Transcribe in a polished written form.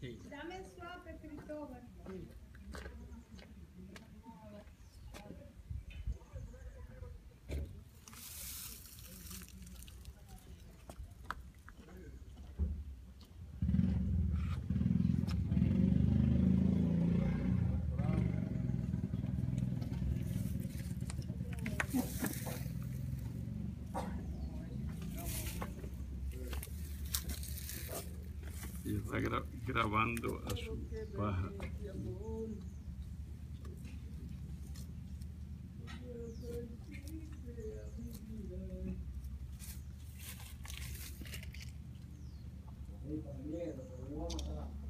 Sí. Dame suave, Cristóbal. Sí. Y está grabando a su paja. Ahí para el miedo, pero no vamos a matar.